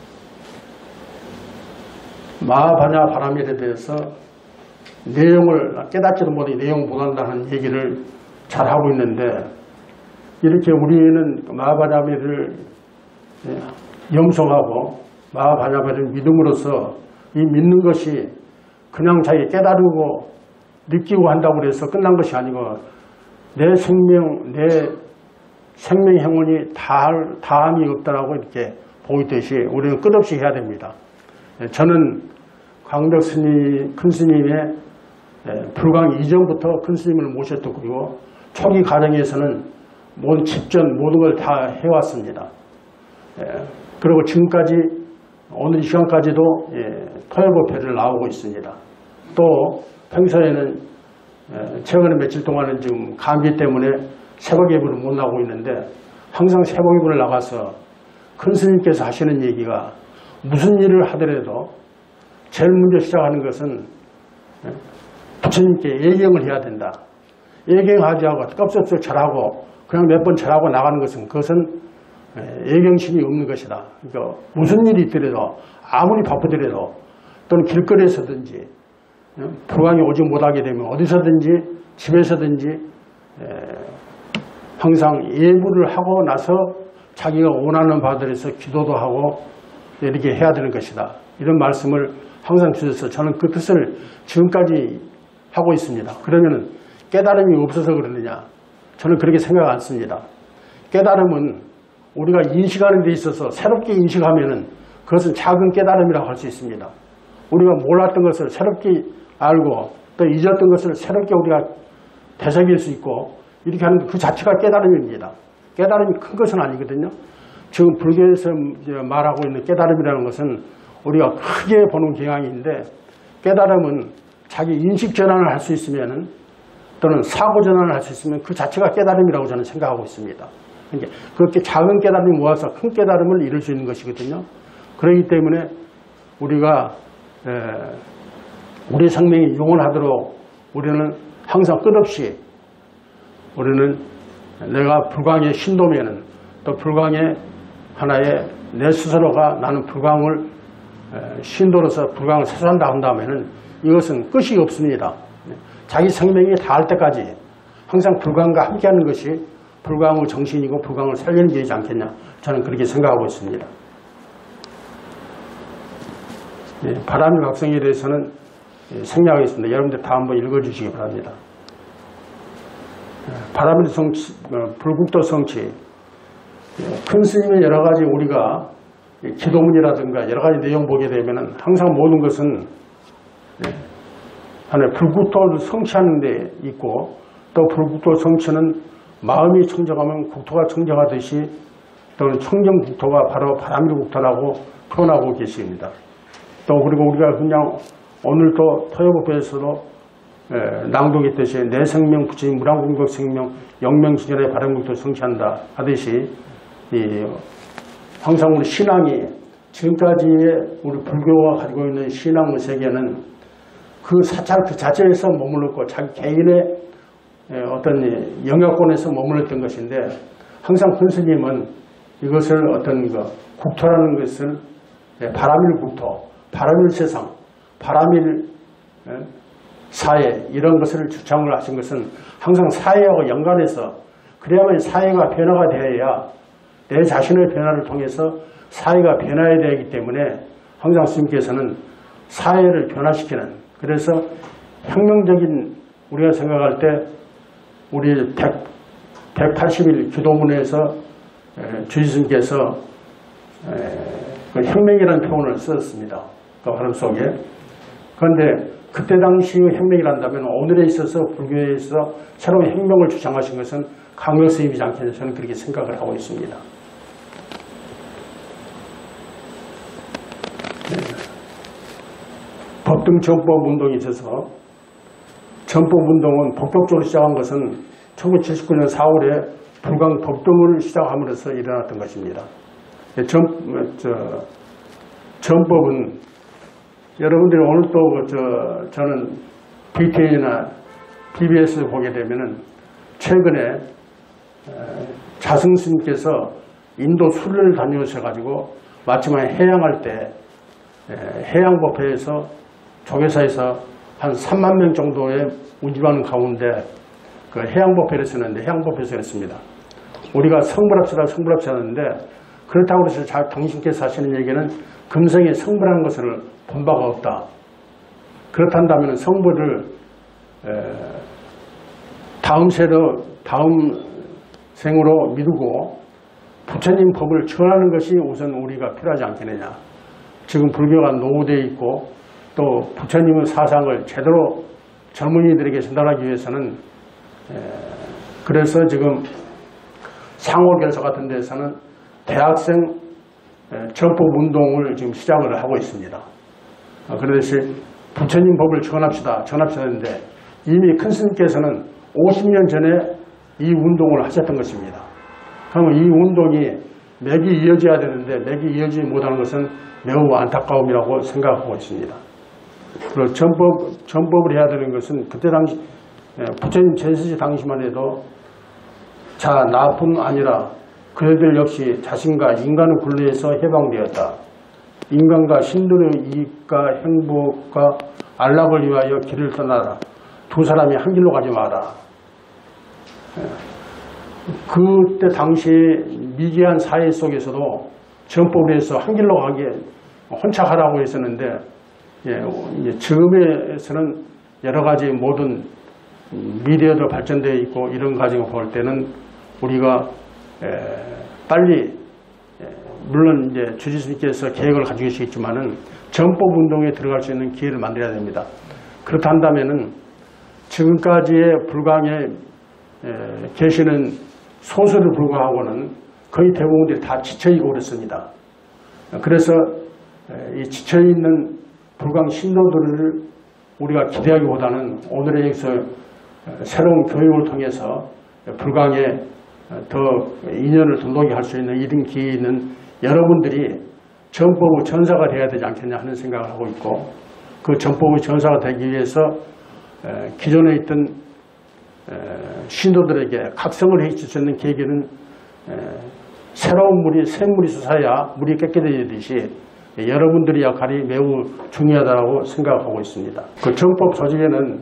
마하바냐 바라밀에 대해서 내용을 깨닫지도 못해 내용 못한다는 얘기를 잘 하고 있는데 이렇게 우리는 마하바냐밀을 염송하고 마하바냐밀을 믿음으로써 이 믿는 것이 그냥 자기 깨달고 느끼고 한다고 해서 끝난 것이 아니고 내 생명의 행운이 다함이 없다라고 이렇게 보이듯이 우리는 끝없이 해야 됩니다. 저는 광덕 스님, 큰 스님의 불광 이전부터 큰 스님을 모셨고 그리고 초기 과정에서는 집전 모든 걸 다 해왔습니다. 그리고 지금까지 오늘 이 시간까지도 토요법회를 나오고 있습니다. 또 평소에는 최근에 며칠 동안은 지금 감기 때문에 새벽 예불을 못 나오고 있는데 항상 새벽 예불을 나가서 큰 스님께서 하시는 얘기가 무슨 일을 하더라도 제일 먼저 시작하는 것은 부처님께 예경을 해야 된다. 예경하지 않고 껍섭섭 절하고 그냥 몇 번 절하고 나가는 것은 그것은 예경심이 없는 것이다. 그러니까 무슨 일이 있더라도 아무리 바쁘더라도 또는 길거리에서든지 불광이 오지 못하게 되면 어디서든지 집에서든지 항상 예불을 하고 나서 자기가 원하는 바들에서 기도도 하고 이렇게 해야 되는 것이다. 이런 말씀을 항상 주셔서 저는 그 뜻을 지금까지 하고 있습니다. 그러면 깨달음이 없어서 그러느냐? 저는 그렇게 생각 안 씁니다. 깨달음은 우리가 인식하는 데 있어서 새롭게 인식하면은 그것은 작은 깨달음이라고 할 수 있습니다. 우리가 몰랐던 것을 새롭게 알고 또 잊었던 것을 새롭게 우리가 되새길 수 있고 이렇게 하는 그 자체가 깨달음입니다. 깨달음이 큰 것은 아니거든요. 지금 불교에서 말하고 있는 깨달음이라는 것은 우리가 크게 보는 경향인데 깨달음은 자기 인식 전환을 할 수 있으면은 또는 사고 전환을 할 수 있으면 그 자체가 깨달음이라고 저는 생각하고 있습니다. 그러니까 그렇게 작은 깨달음이 모아서 큰 깨달음을 이룰 수 있는 것이거든요. 그렇기 때문에 우리가 우리 생명이 영원하도록 우리는 항상 끝없이 우리는 내가 불광의 신도면은 또 불광의 하나의 내 스스로가 나는 불광을 신도로서 불광을 사수한다 한다면은 이것은 끝이 없습니다. 자기 생명이 다할 때까지 항상 불광과 함께하는 것이 불광의 정신이고 불광을 살리는 길이지 않겠냐 저는 그렇게 생각하고 있습니다. 바람의 각성에 대해서는 생략하겠습니다. 여러분들 다 한번 읽어주시기 바랍니다. 바람의 성취, 불국도 성취, 큰 스님의 여러 가지 우리가 기도문이라든가 여러 가지 내용 보게 되면 항상 모든 것은 하나의 불국토를 성취하는 데 있고 또 불국토 성취는 마음이 청정하면 국토가 청정하듯이 또는 청정국토가 바로 바람의 국토라고 표현하고 계십니다. 또 그리고 우리가 그냥 오늘 또 토요법에서도 낭독했듯이 내 생명 부처의 무량공덕 생명 영명지전의 바람국토 성취한다 하듯이 항상 우리 신앙이 지금까지의 우리 불교가 가지고 있는 신앙의 세계는 그 사찰 그 자체에서 머물렀고 자기 개인의 어떤 영역권에서 머물렀던 것인데 항상 큰 스님은 이것을 어떤 국토라는 것을 바람일 국토, 바람일 세상, 바람일 사회 이런 것을 주창을 하신 것은 항상 사회하고 연관해서 그래야만 사회가 변화가 되어야 내 자신의 변화를 통해서 사회가 변화해야 되기 때문에 항상 스님께서는 사회를 변화시키는 그래서 혁명적인 우리가 생각할 때 우리 180일 기도문에서 주지스님께서 그 혁명이라는 표현을 썼습니다. 그 발음 속에. 그런데 그때 당시의 혁명이란다면 오늘에 있어서 불교에 있어서 새로운 혁명을 주장하신 것은 강력 스님이지 않겠냐 저는 그렇게 생각을 하고 있습니다. 법등 전법 운동이 있어서 전법 운동은 본격적으로 시작한 것은 1979년 4월에 불광 법등을 시작함으로써 일어났던 것입니다. 전법은 여러분들이 오늘 또 저는 BTN이나 BBS 보게 되면은 최근에 자승 스님께서 인도 순례를 다녀오셔가지고 마침내 해양할 때 해양법회에서 조계사에서 한 3만 명 정도의 운집하는 가운데 그 해양법회를 쓰는데 해양법회에서 했습니다. 우리가 성불합시다 하는데 그렇다고 해서 당신께서 하시는 얘기는 금생에 성불하는 것을 본 바가 없다. 그렇단다면 성불을 다음 생으로 미루고 부처님 법을 전하는 것이 우선 우리가 필요하지 않겠느냐. 지금 불교가 노후되어 있고 또 부처님의 사상을 제대로 젊은이들에게 전달하기 위해서는 그래서 지금 상호결서 같은 데서는 대학생 전법 운동을 지금 시작을 하고 있습니다. 그러듯이 부처님 법을 전합시다 했는데 이미 큰 스님께서는 50년 전에 이 운동을 하셨던 것입니다. 그러면 이 운동이 맥이 이어져야 되는데 맥이 이어지지 못하는 것은 매우 안타까움이라고 생각하고 있습니다. 그리고 전법을 해야 되는 것은 그때 당시 부처님 전시지 당시만 해도 자 나뿐 아니라 그들 역시 자신과 인간의 굴레에서 해방되었다. 인간과 신들의 이익과 행복과 안락을 위하여 길을 떠나라. 두 사람이 한 길로 가지 마라. 그때 당시 미개한 사회 속에서도 전법을 해서 한 길로 가게 혼착하라고 했었는데 지금에서는 여러 가지 모든 미래도 발전되어 있고 이런 과정을 볼 때는 우리가 빨리 물론 이제 주지스님께서 계획을 가지고 계시겠지만은 전법 운동에 들어갈 수 있는 기회를 만들어야 됩니다. 그렇다면은 지금까지의 불광에 계시는 소수를 불구하고는 거의 대부분들이 다 지쳐있고 그렇습니다. 그래서 이 지쳐있는 불광 신도들을 우리가 기대하기보다는 오늘의 여기서 새로운 교육을 통해서 불광에 더 인연을 돈독히 할 수 있는 이런 기회에 있는 여러분들이 전법의 전사가 되어야 되지 않겠냐 하는 생각을 하고 있고 그 전법의 전사가 되기 위해서 기존에 있던 신도들에게 각성을 해줄 수 있는 계기는 새로운 물이 새 물이 솟아야 물이 깨끗해지듯이 여러분들의 역할이 매우 중요하다고 생각하고 있습니다. 그 전법 조직에는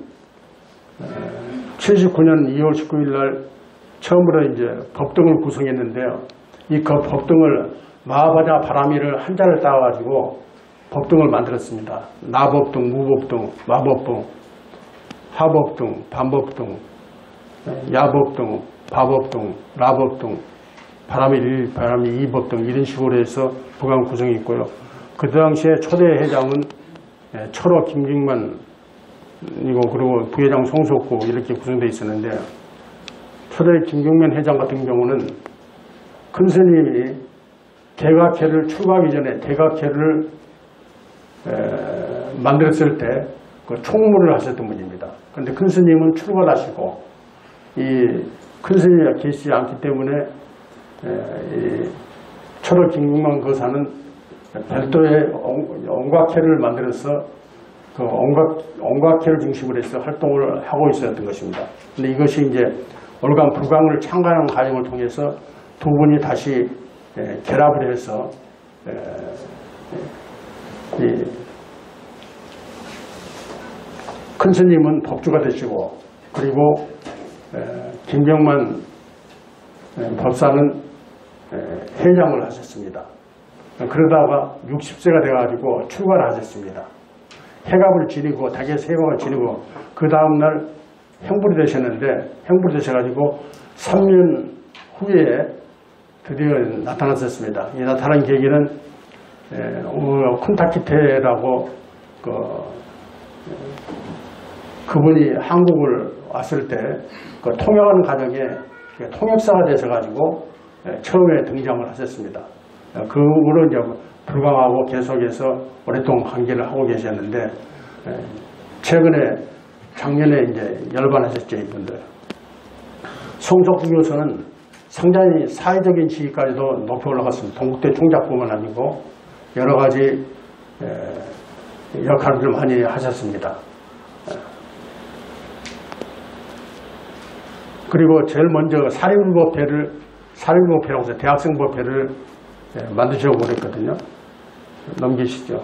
79년 2월 19일 날 처음으로 이제 법등을 구성했는데요. 이 법등을 마하바자 바라미를 한자를 따가지고 법등을 만들었습니다. 나법등, 무법등, 마법등, 하법등, 반법등, 야법등, 바법등, 라법등, 바람이 1, 바람이 2법등 이런 식으로 해서 부강 구성이 있고요. 그 당시에 초대 회장은 철호 김경만 이고 그리고 부회장 송석구 이렇게 구성되어 있었는데 초대 김경만 회장 같은 경우는 큰 스님이 대각회를 출가하기 전에 대각회를 만들었을 때 그 총무를 하셨던 분입니다. 그런데 큰 스님은 출가를 하시고 이 큰 스님이 계시지 않기 때문에 이 철호 김경만 거사는 별도의 온각회를 만들어서 그 온각회를 중심으로 해서 활동을 하고 있었던 것입니다. 그런데 이것이 이제 올감 불광을 창간하는 과정을 통해서 두 분이 다시 결합을 해서 큰 스님은 법주가 되시고 그리고 김경만 법사는 회장을 하셨습니다. 그러다가 60세가 돼가지고 출가를 하셨습니다. 해갑을 지니고 닭의 세방을 지니고 그 다음날 행불이 되셨는데 행불이 되셔가지고 3년 후에 드디어 나타났었습니다. 이 나타난 계기는 쿤타키테라고 그분이 한국을 왔을 때 그 통역하는 과정에 통역사가 되셔가지고 처음에 등장을 하셨습니다. 그 후로 이제 불광하고 계속해서 오랫동안 관계를 하고 계셨는데 최근에 작년에 이제 열반하셨죠, 이분들. 송석구 교수는 상당히 사회적인 지위까지도 높이 올라갔습니다. 동국대 총장뿐만 아니고 여러 가지 역할을 많이 하셨습니다. 그리고 제일 먼저 사립법회라고 해서 대학생법회를 만드시려고 그랬거든요. 넘기시죠.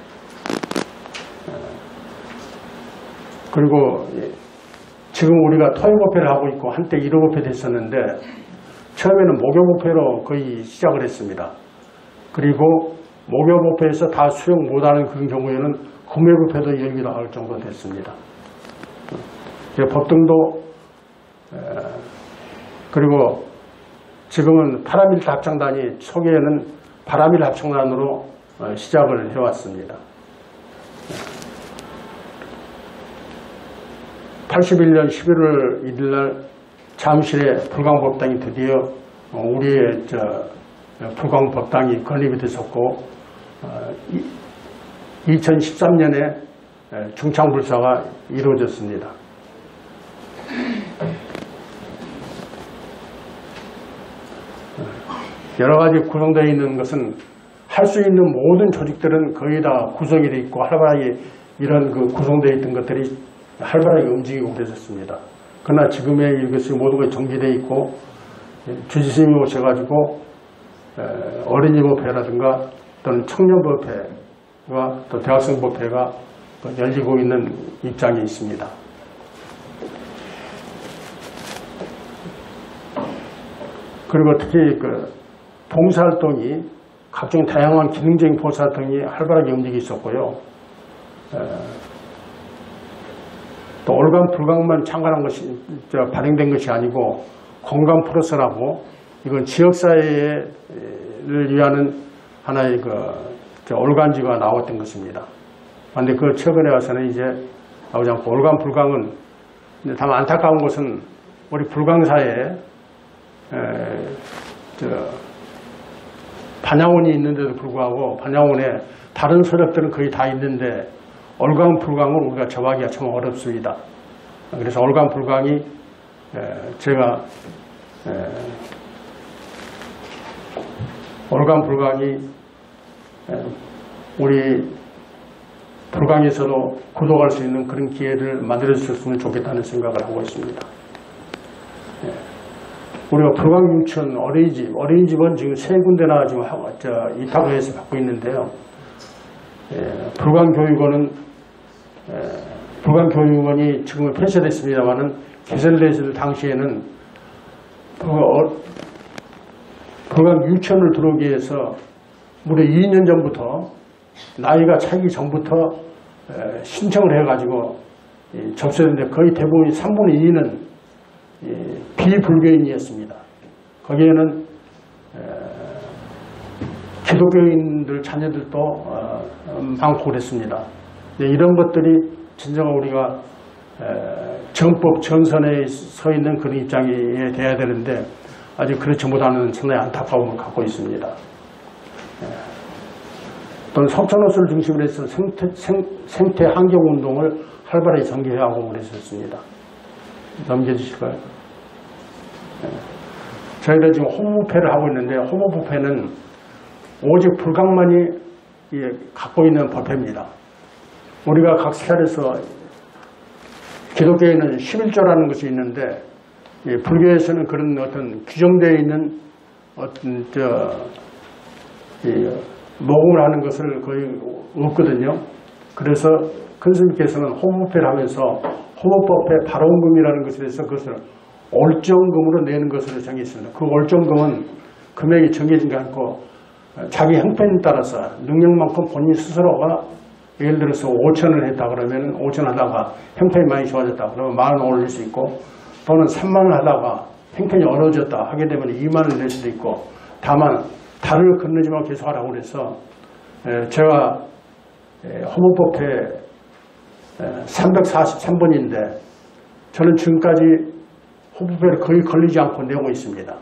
그리고 지금 우리가 토요법회를 하고 있고 한때 1호법회 됐었는데 처음에는 목요법회로 거의 시작을 했습니다. 그리고 목요법회에서 다 수용 못하는 그런 경우에는 금요법회도 열기도 할 정도 됐습니다. 법등도 그리고 지금은 파라밀 합창단이 초기에는 파라밀 합창단으로 시작을 해왔습니다. 81년 11월 1일 날 잠실에 불광법당이 드디어 우리의 불광법당이 건립이 됐었고 2013년에 중창불사가 이루어졌습니다. 여러 가지 구성되어 있는 것은 할 수 있는 모든 조직들은 거의 다 구성이 되어 있고 활발하게 이런 구성되어 있던 것들이 활발하게 움직이고 그랬었습니다. 그러나 지금의 이것이 모든 것이 정비되어 있고 주지스님이 오셔가지고 어린이법회라든가 또는 청년법회와 또 대학생법회가 열리고 있는 입장이 있습니다. 그리고 특히 봉사활동이 각종 다양한 기능적인 봉사활동이 활발하게 움직이고 있었고요. 또 올감 불감만 참관한 것이 발행된 것이 아니고 공감 플러스라고 이건 지역사회를 위하는 하나의 올간지가 나왔던 것입니다. 그런데 최근에 와서는 이제 나오지 않고 올감 불감은 다만 안타까운 것은 우리 불광사에 반야원이 있는데도 불구하고 반야원에 다른 서력들은 거의 다 있는데 올감 불광을 우리가 접하기가 참 어렵습니다. 그래서 올감 불광이 제가 올감 불광이 우리 불광에서도 구독할 수 있는 그런 기회를 만들어 주셨으면 좋겠다는 생각을 하고 있습니다. 우리가 불광 유치원 어린이집은 지금 3군데나 지금 입학을 해서 받고 있는데요. 불광교육원이 지금은 폐쇄됐습니다만은 개설됐을 당시에는 불광 유치원을 들어오기 위해서 무려 2년 전부터 나이가 차기 전부터 신청을 해가지고 접수했는데 거의 대부분 3분의 2는 비불교인이었습니다. 거기에는 기독교인들 자녀들도 많고 그랬습니다. 이런 것들이 진정한 우리가 정법 전선에 서 있는 그런 입장이 돼야 되는데 아직 그렇지 못하는 상당히 안타까움을 갖고 있습니다. 또는 석촌호수를 중심으로 해서 생태 환경운동을 활발하게 전개하고 그랬었습니다. 넘겨주실까요? 저희가 지금 호모부패를 하고 있는데 호모부패는 오직 불광만이 갖고 있는 법회입니다. 우리가 각 스타일에서 기독교에는 11조라는 것이 있는데 불교에서는 그런 어떤 규정되어 있는 어떤 모금을 하는 것을 거의 없거든요. 그래서 큰 스님께서는 호모부패를 하면서 호모법회 발원금이라는 것에 대해서 그것을 올정금으로 내는 것으로 정했습니다. 그 올정금은 금액이 정해진 게 아니고 자기 형편에 따라서 능력만큼 본인 스스로가 예를 들어서 5천을 했다 그러면 5천 하다가 형편이 많이 좋아졌다 그러면 10,000원 올릴 수 있고 또는 3만 원 하다가 형편이 어려워졌다 하게 되면 2만 원을 낼 수도 있고 다만 달을 건너지만 계속 하라고 그래서 제가 헌법법회 343번인데 저는 지금까지 헌법법회를 거의 걸리지 않고 내고 있습니다.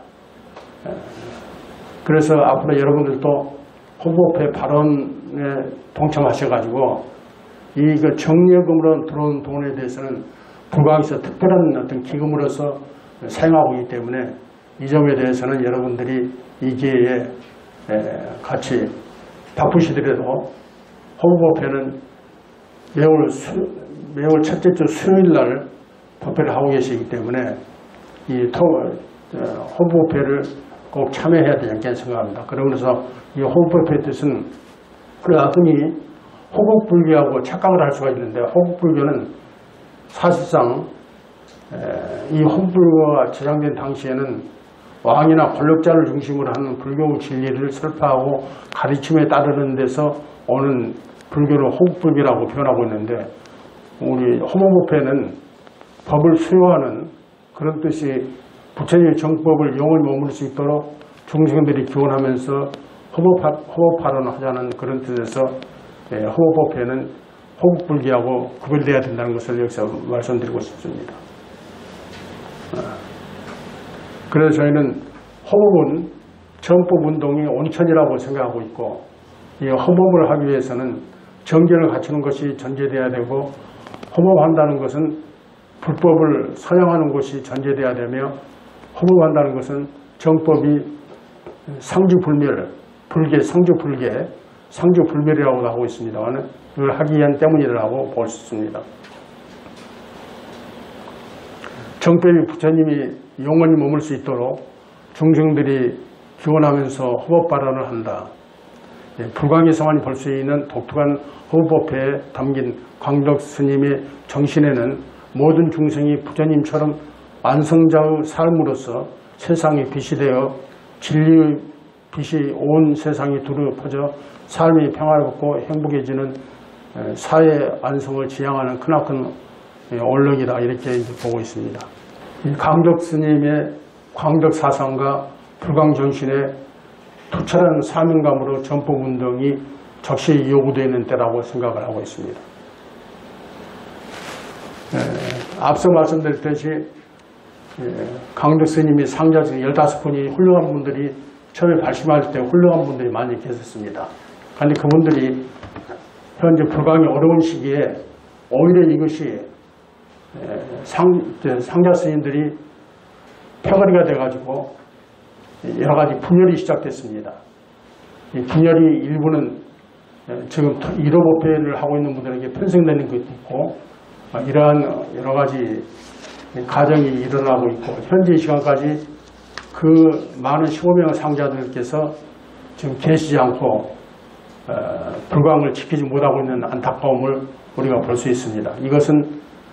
그래서 앞으로 여러분들도 헌법법회 발언에 동참하셔가지고 이 정예금으로 들어온 돈에 대해서는 불광에서 특별한 어떤 기금으로서 사용하고 있기 때문에 이 점에 대해서는 여러분들이 이 기회에 같이 바쁘시더라도 헌법법회는 매월 첫째 주 수요일 날 법회를 하고 계시기 때문에 이 헌법법회를 꼭 참여해야 되지 않겠나 생각합니다. 그러면서 이 헌법법회의 뜻은 우리가 흔히 호국불교하고 착각을 할 수가 있는데 호국불교는 사실상 이 헌불교가 제정된 당시에는 왕이나 권력자를 중심으로 하는 불교 진리를 설파하고 가르침에 따르는 데서 오는 불교를 호국불교라고 표현하고 있는데 우리 헌법법회는 법을 수요하는 그런 뜻이 부처님의 정법을 영원히 머물 수 있도록 중생들이 기원하면서 헌법 발언을 하자는 그런 뜻에서 헌법법회는 호국불교하고 구별되어야 된다는 것을 여기서 말씀드리고 싶습니다. 그래서 저희는 헌법은 정법운동의 온천이라고 생각하고 있고 이 헌법을 하기 위해서는 정견을 갖추는 것이 전제되어야 되고 헌법한다는 것은 불법을 선양하는 것이 전제되어야 되며 헌법한다는 것은 정법이 상주불멸, 불계, 상주불계, 상주불멸이라고 하고 있습니다만 이걸 하기 위한 때문이라고 볼 수 있습니다. 정법이 부처님이 영원히 머물 수 있도록 중생들이 기원하면서 헌법 발언을 한다. 불광에서만 볼 수 있는 독특한 헌법법회에 담긴 광덕 스님의 정신에는 모든 중생이 부처님처럼 완성자의 삶으로서 세상에 빛이 되어 진리의 빛이 온 세상에 두루 퍼져 삶이 평화롭고 행복해지는 사회 완성을 지향하는 크나큰 원력이다 이렇게 보고 있습니다. 이 광덕 스님의 광덕 사상과 불광 정신의 투철한 사명감으로 전법운동이 적시 요구되어 있는 때라고 생각을 하고 있습니다. 앞서 말씀드렸듯이 광덕 스님이 상자 중 15분이 훌륭한 분들이 처음에 발심할 때 훌륭한 분들이 많이 계셨습니다. 그런데 그분들이 현재 불광이 어려운 시기에 오히려 이것이 상자 스님들이 패거리가 돼가지고 여러 가지 분열이 시작됐습니다. 이 분열이 일부는 지금 1호 법회를 하고 있는 분들에게 편성되는 것도 있고 이러한 여러 가지 가정이 일어나고 있고 현재 이 시간까지 그 많은 15명 상자들께서 지금 계시지 않고 불광을 지키지 못하고 있는 안타까움을 우리가 볼 수 있습니다. 이것은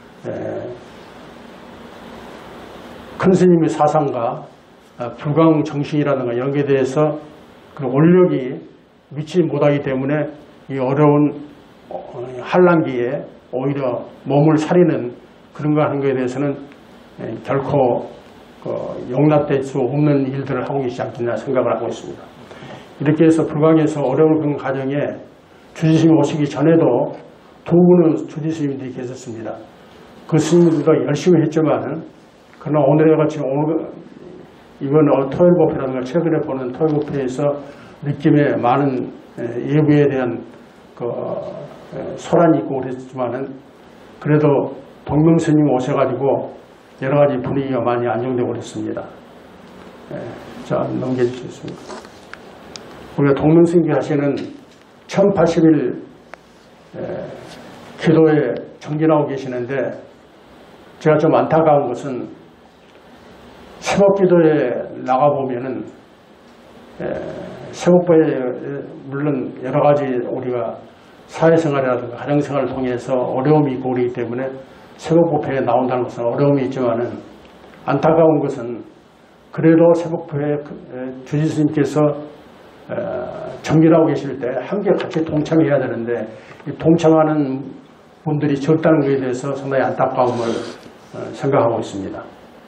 큰 스님의 사상과 불광 정신이라든가 이런 것에 대해서 그 원력이 미치지 못하기 때문에 이 어려운 한란기에 오히려 몸을 사리는 그런 거 하는 것에 대해서는 결코 용납될 수 없는 일들을 하고 계시지 않겠나 생각을 하고 있습니다. 이렇게 해서 불광에서 어려운 그런 가정에 주지스님이 오시기 전에도 두 분의 주지스님들이 계셨습니다. 그 스님들도 열심히 했지만은 그러나 오늘과 같이 이번 토요일 법회라든가 최근에 보는 토요일 법회에서 느낌에 많은 예부에 대한 소란이 있고 그랬지만은 그래도 동명스님 오셔가지고 여러 가지 분위기가 많이 안정되고 그랬습니다. 자, 넘겨주시겠습니다. 우리가 동명스님께 하시는 1080일 기도에 정진하고 계시는데 제가 좀 안타까운 것은 새벽기도에 나가보면은 새벽기도에 물론 여러 가지 우리가 사회생활이라든가 가정생활을 통해서 어려움이 있고 그러기 때문에 새벽법회에 나온다는 것은 어려움이 있지만은 안타까운 것은 그래도 새벽법회 주지스님께서 정진하고 계실 때 함께 같이 동참해야 되는데 이 동참하는 분들이 적다는 것에 대해서 상당히 안타까움을 생각하고 있습니다.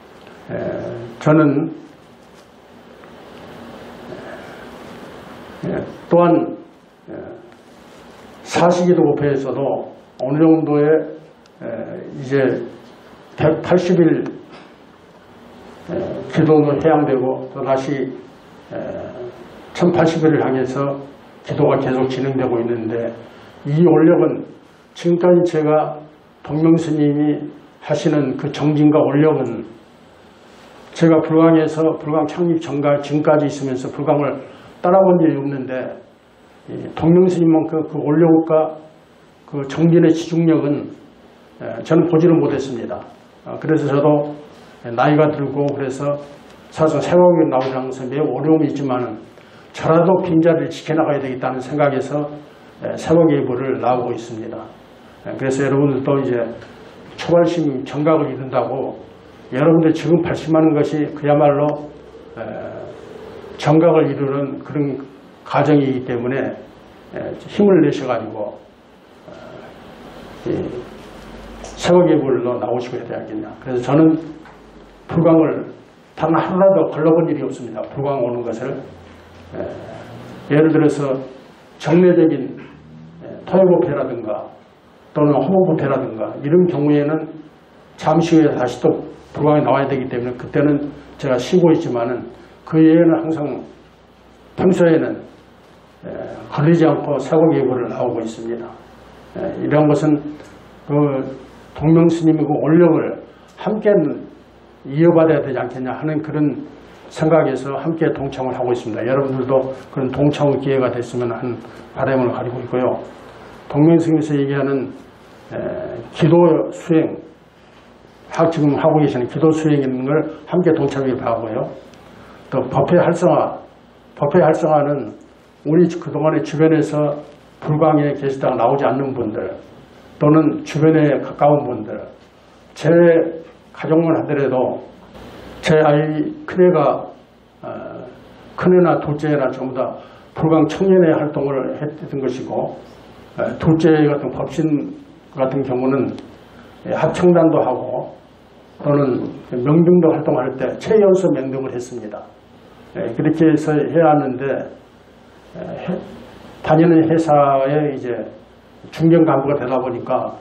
저는 또한 사시기도법에서도 어느 정도의 이제 180일 기도는 해양되고 또다시 1080일을 향해서 기도가 계속 진행되고 있는데, 이 원력은 지금까지 제가 동명스님이 하시는 그 정진과 원력은 제가 불광에서 불광 창립 전과 지금까지 있으면서 불광을 따라본 적이 없는데, 동명스님만큼 그 원력과 그 정진의 지중력은 저는 보지를 못했습니다. 그래서 저도 나이가 들고 그래서 사실 세월이 나오는 것은 매우 어려움이 있지만 저라도 빈자리를 지켜나가야 되겠다는 생각에서 세월계부를 나오고 있습니다. 그래서 여러분들도 이제 초발심 정각을 이룬다고 여러분들 지금 발심하는 것이 그야말로 정각을 이루는 그런 과정이기 때문에 힘을 내셔가지고 세월계부로 나오시고 해야 되겠냐. 그래서 저는 불광을 단 하루라도 걸러본 일이 없습니다. 불광 오는 것을. 예를 들어서 정례적인 토요법회라든가 또는 호모법회라든가 이런 경우에는 잠시 후에 다시 또 불광이 나와야 되기 때문에 그때는 제가 쉬고 있지만은 그 외에는 항상 평소에는 걸리지 않고 세월계부를 나오고 있습니다. 이런 것은 그 동명스님의 그 원력을 함께 이어받아야 되지 않겠냐 하는 그런 생각에서 함께 동참을 하고 있습니다. 여러분들도 그런 동참의 기회가 됐으면 하는 바람을 가지고 있고요. 동명스님에서 얘기하는 기도 수행, 지금 하고 계시는 기도 수행인 걸 함께 동참을 하고요. 또 법회 활성화는 우리 그동안에 주변에서 불광에 계시다가 나오지 않는 분들 또는 주변에 가까운 분들, 제 가족만 하더라도 제 아이 큰애가 큰애나 둘째나 전부 다 불광 청년회 활동을 했던 것이고, 둘째 같은 법신 같은 경우는 합청단도 하고 또는 명등도 활동할 때 최연소 명등을 했습니다. 그렇게 해서 해왔는데 다니는 회사에 이제 중견 간부가 되다 보니까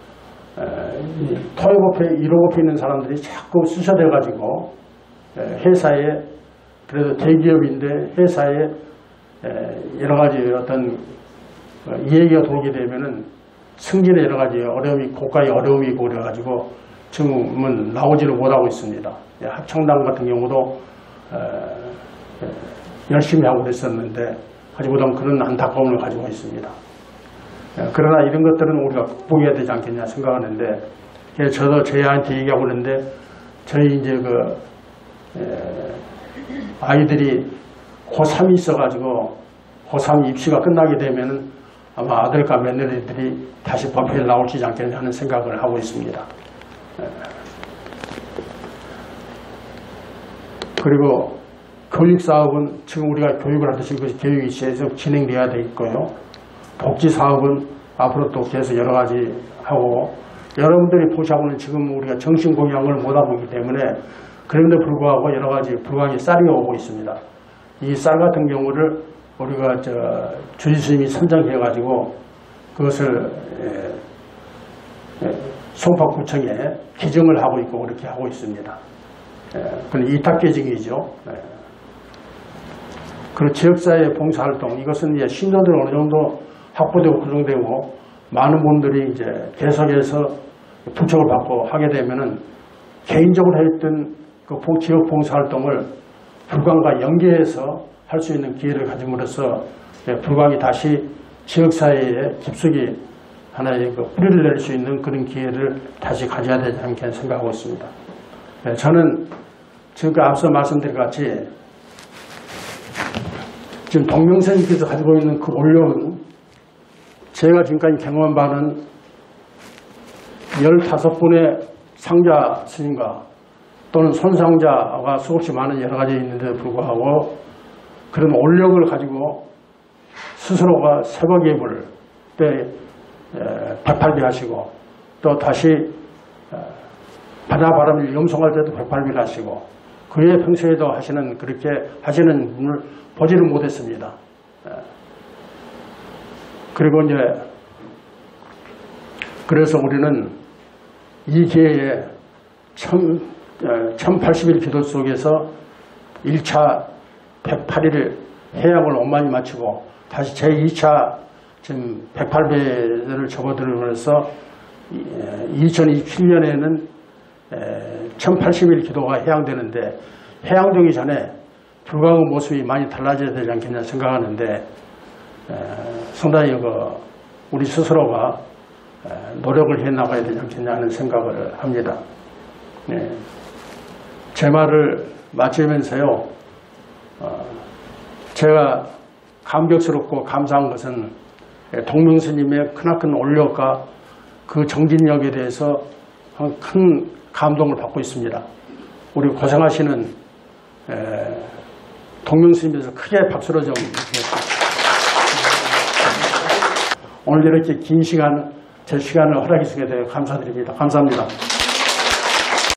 토요법회, 1호법회 있는 사람들이 자꾸 수셔대가지고 회사에, 그래도 대기업인데 회사에 여러 가지 어떤 이야기가 돌게 되면은 승진에 여러 가지 어려움이, 고가의 어려움이 있고 그래가지고 지금은 나오지를 못하고 있습니다. 합청당 같은 경우도 열심히 하고 그랬었는데 하지 못한 그런 안타까움을 가지고 있습니다. 그러나 이런 것들은 우리가 극복해야 되지 않겠냐 생각하는데, 저도 저희한테 얘기하고 그러는데, 저희 이제 아이들이 고3이 있어가지고 고3 입시가 끝나게 되면은 아마 아들과 며느리들이 다시 법회에 나올지 않겠냐 하는 생각을 하고 있습니다. 그리고 교육사업은 지금 우리가 교육을 하듯이 것이 교육이 계속 진행돼야 되겠고요. 복지사업은 앞으로 또 계속 여러 가지 하고, 여러분들이 보시하고는 지금 우리가 정신공양을 못하고 있기 때문에 그런데 불구하고 여러 가지 불광이 쌀이 오고 있습니다. 이 쌀 같은 경우를 우리가 주지스님이 선정해가지고 그것을 송파구청에 기증을 하고 있고 그렇게 하고 있습니다. 그건 이탁계증이죠. 그리고 지역사회 봉사활동, 이것은 이제 신도들 어느 정도 확보되고 구성되고 많은 분들이 이제 계속해서 부척을 받고 하게 되면은 개인적으로 했던 그 지역 봉사활동을 불광과 연계해서 할 수 있는 기회를 가짐으로써 불광이 다시 지역사회에 깊숙이 하나의 그 뿌리를 낼 수 있는 그런 기회를 다시 가져야 되지 않겠나 생각하고 있습니다. 저는 지금 앞서 말씀드린 것 같이 지금 동명스님께서 가지고 있는 그 원력은 제가 지금까지 경험한 바는 15분의 상자 스님과 또는 손상자가 수없이 많은 여러 가지 있는데도 불구하고 그런 원력을 가지고 스스로가 새벽예불 때 108비 하시고 또 다시 바다바람을 염송할 때도 108비를 하시고 그의 평소에도 하시는, 그렇게 하시는 분을 보지는 못했습니다. 그리고 이제 그래서 우리는 이 기회에 1080일 기도 속에서 1차 108일 해약을 원만히 마치고 다시 제2차 지금 108배를 접어들면서 2027년에는 1080일 기도가 해양되는데 해양되기 전에 불광의 모습이 많이 달라져야 되지 않겠냐 생각하는데 상당히 우리 스스로가 노력을 해나가야 되지 않겠냐 하는 생각을 합니다. 제 말을 마치면서요. 제가 감격스럽고 감사한 것은 동명스님의 크나큰 올력과 그 정진력에 대해서 큰 감동을 받고 있습니다. 우리 고생하시는 동명스님께서 크게 박수로 좀 오늘 이렇게 긴 시간 제 시간을 허락해 주시게 되어 감사드립니다. 감사합니다.